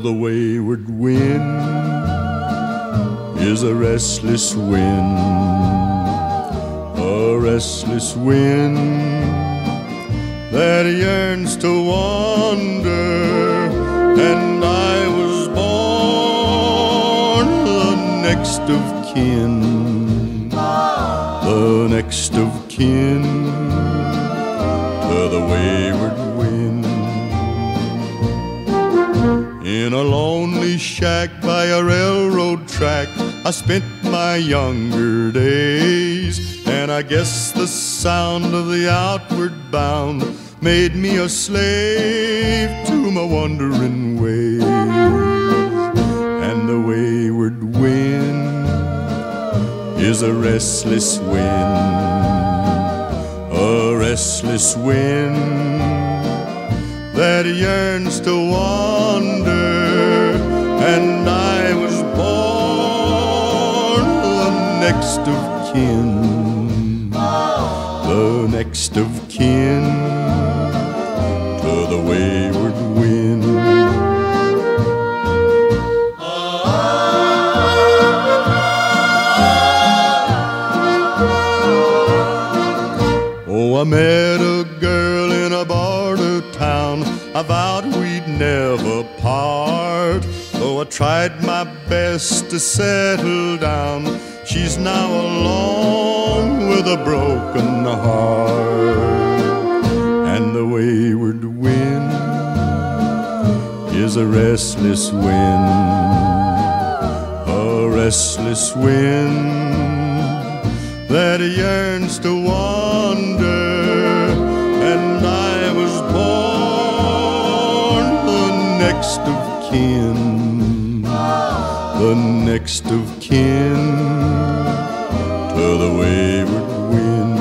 the wayward wind is a restless wind, a restless wind that yearns to wander. And I was born the next of kin, the next of kin to the wayward wind. In a lonely shack by a railroad track I spent my younger days, and I guess the sound of the outward bound made me a slave to my wandering ways. And the wayward wind is a restless wind, a restless wind that yearns to wander. And I was born the next of kin, the next of kin to the wayward wind. Oh, I met a girl in a border town. I vowed we'd never part. Though I tried my best to settle down, she's now alone with a broken heart. And the wayward wind is a restless wind, a restless wind that yearns to wander. And I was born the next of kin, the next of kin to the wayward wind.